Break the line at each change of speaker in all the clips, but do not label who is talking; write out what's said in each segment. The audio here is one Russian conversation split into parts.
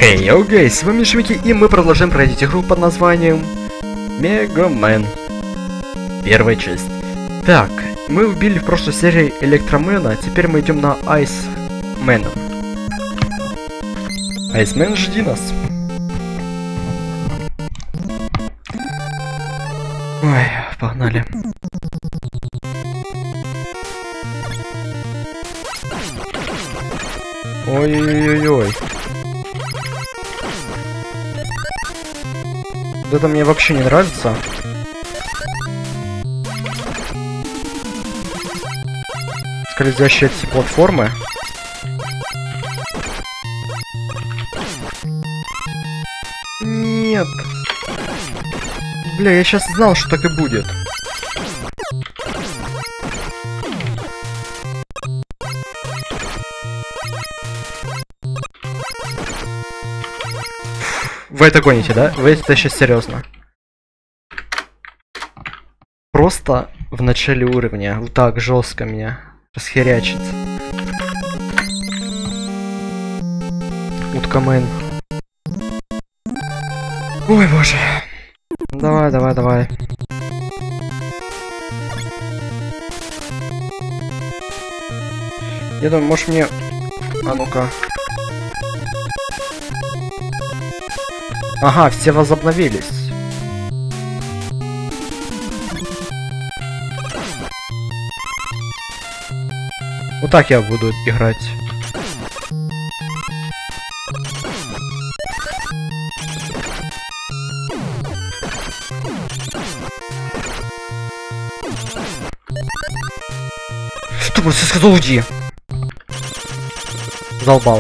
Эй, окей, с вами Шмики, и мы продолжаем пройти игру под названием Mega Man. Первая часть. Так, мы убили в прошлой серии Электромена, теперь мы идем на Айсмена. Айсмен, жди нас. Ой, погнали. Ой-ой-ой-ой. Вот это мне вообще не нравится. Скользящие эти платформы. Нет. Бля, я сейчас знал, что так и будет. Вы это гоните, да? Вы это сейчас серьезно? Просто в начале уровня вот так жестко меня расхерячит. Уткамен. Ой, боже. Давай, давай, давай. Я думаю, может мне... А ну-ка. Ага, все возобновились. Вот так я буду играть. Что просто сказал, уйди. Залбал.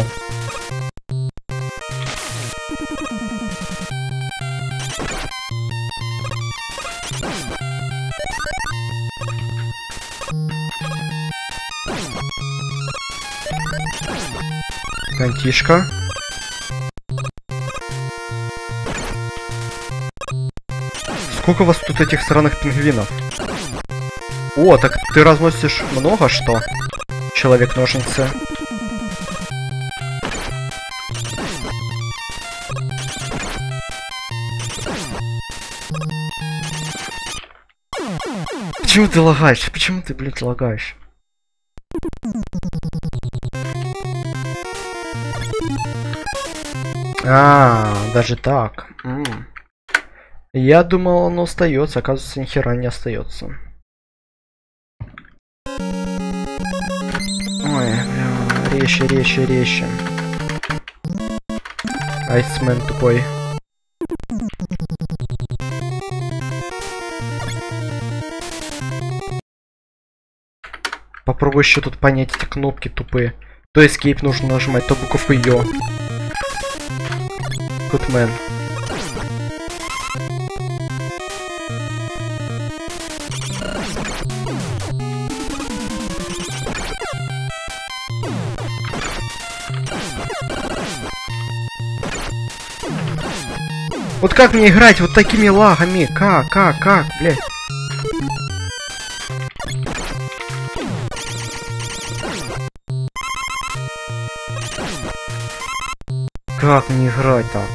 Кантишка. Сколько у вас тут этих сраных пингвинов? О, так ты разносишь много что? Человек-ножницы. Почему ты лагаешь? Почему ты, блядь, лагаешь? Даже так. Я думал, оно остается, оказывается, ни хера не остается. Ой, бля, резче. Айсмен тупой. Попробуй еще тут понять эти кнопки тупые. То escape нужно нажимать, то буковку Ё. Кутмен. Вот как мне играть вот такими лагами? Как, блядь? Как мне играть так?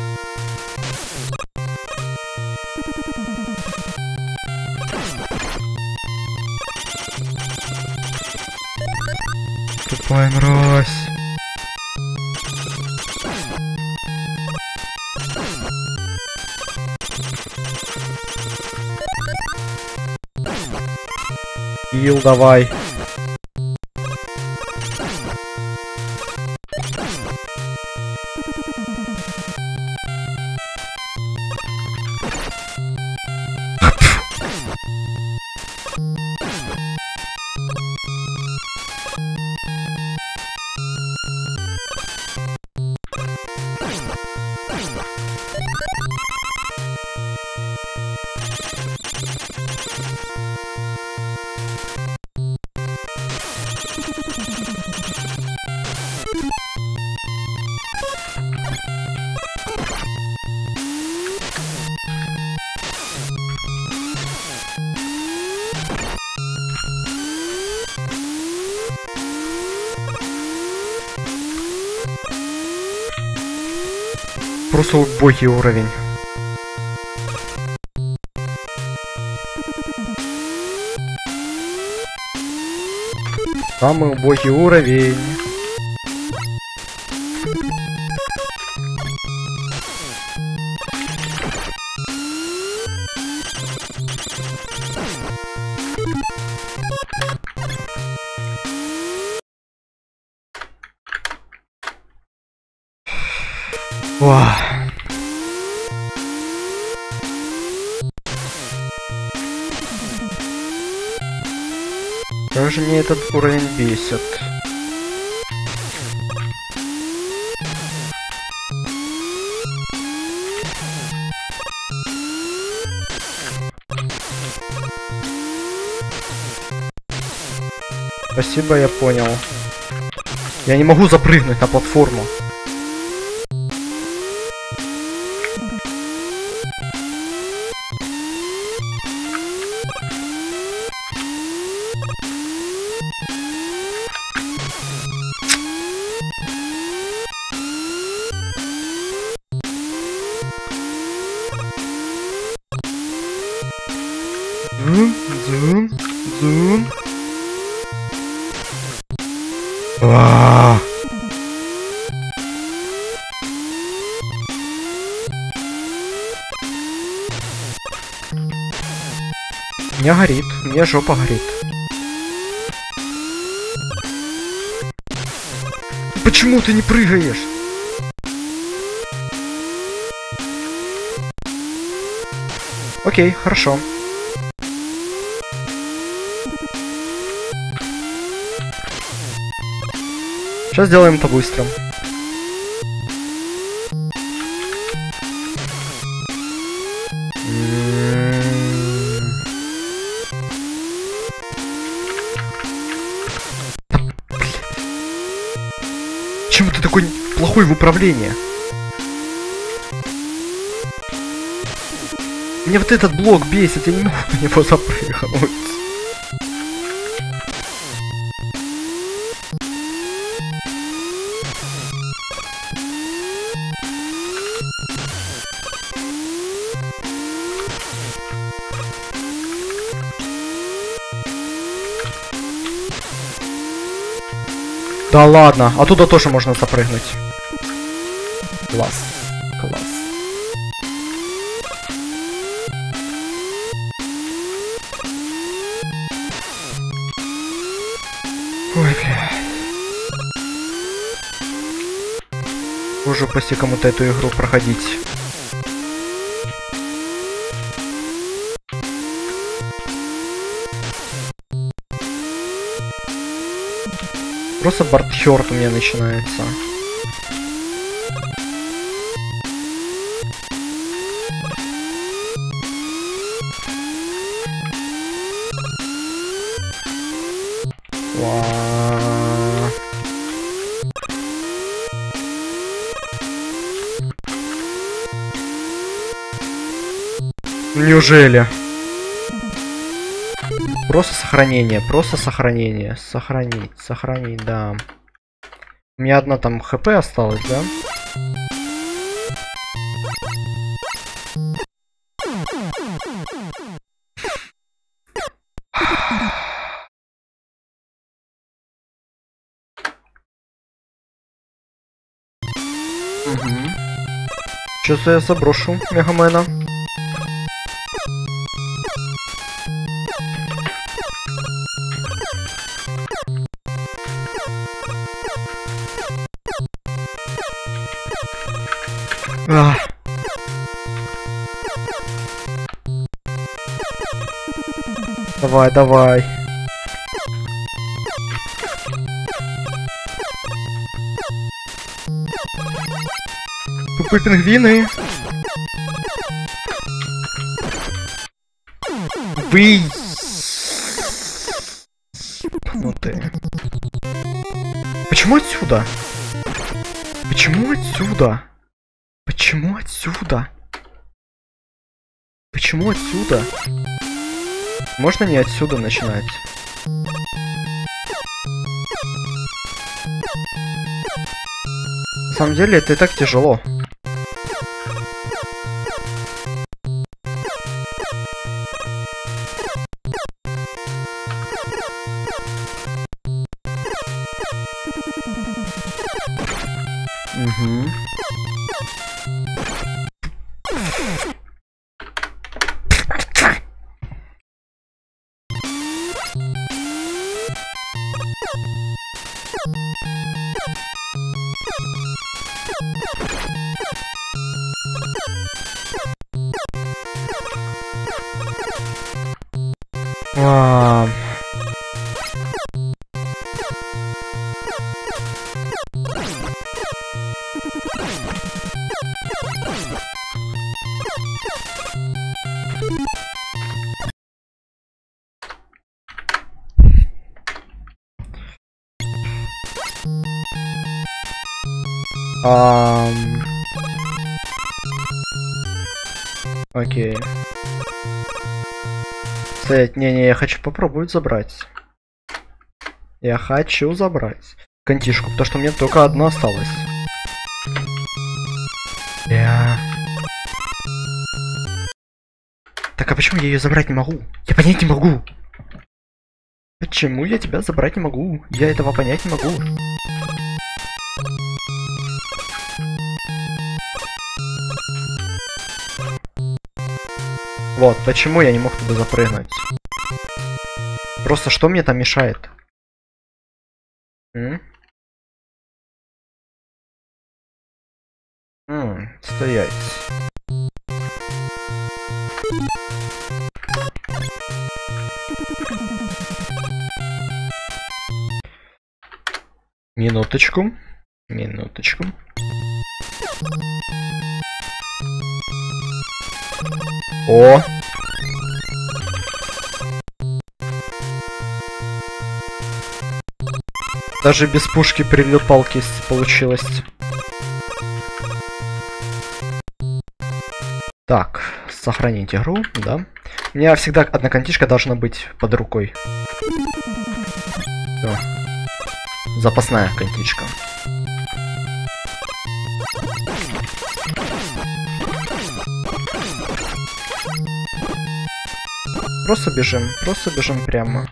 Тупая мразь. Ил, давай. просто убогий уровень. Самый убогий уровень. Вау. Как же мне этот уровень бесит. Спасибо, я понял. Я не могу запрыгнуть на платформу. Зум, зум. Меня горит, мне жопа горит. Почему ты не прыгаешь? Окей, хорошо. Сейчас сделаем это быстро. Почему ты такой плохой в управлении? Меня вот этот блок бесит, я не могу на него запрыгнуть. Да ладно, оттуда тоже можно запрыгнуть. Класс, класс. Ой, бля. Боже, упаси кому-то эту игру проходить. Просто бардхёрд у меня начинается. Вау. Неужели? Просто сохранение. Сохранить, да. У меня одна там хп осталась, да? Угу. Сейчас я заброшу Мегамена. Давай, давай. Тупые пингвины. Вы... Ну ты. Почему отсюда? Почему отсюда? Почему отсюда? Почему отсюда? Можно не отсюда начинать? На самом деле это и так тяжело. Угу. Окей. Стоять, не, я хочу попробовать забрать. Я хочу забрать кантишку, потому что у меня только одна осталась. Так, а почему я ее забрать не могу? Я понять не могу. Почему я тебя забрать не могу? Я этого понять не могу. Вот, почему я не мог туда запрыгнуть? Просто что мне там мешает? Стоять. Минуточку. Минуточку. О! Даже без пушки прилипалки получилось. Так, сохранить игру, да. У меня всегда одна кантишка должна быть под рукой. Всё. Запасная кантичка. Просто бежим прямо.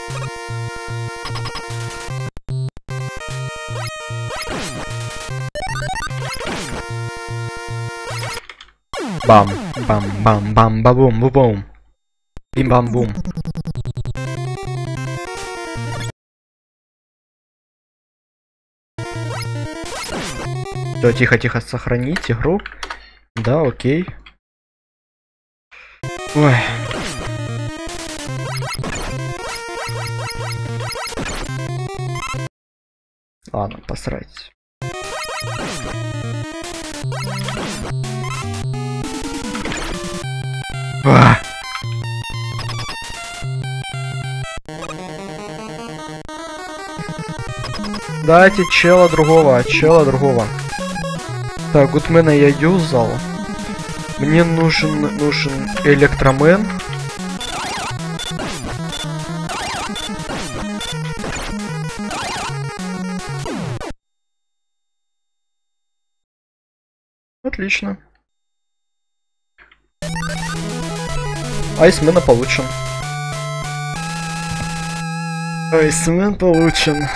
Бам, бам, бам, бам, бабум, бубум. Бим бам бум. Все, тихо, сохранить игру. Да, окей. Ой. Ладно, посрать. Дайте чела другого. Так, Гудмена я юзал. Мне нужен электромен. Отлично. Айсмена получен. Айсмен получен.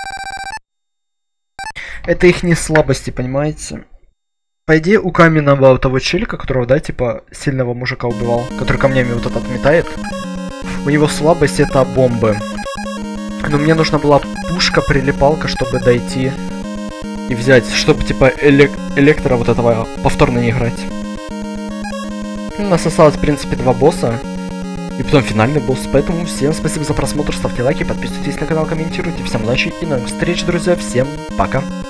Это их не слабости, понимаете? По идее, у каменного того челика, которого, да, типа, сильного мужика убивал, который камнями вот этот отметает, у него слабость это бомбы. Но мне нужна была пушка-прилипалка, чтобы дойти и взять, чтобы, типа, электро вот этого повторно не играть. У нас осталось, в принципе, 2 босса. И потом финальный босс. Поэтому всем спасибо за просмотр, ставьте лайки, подписывайтесь на канал, комментируйте. Всем удачи и новых встреч, друзья. Всем пока.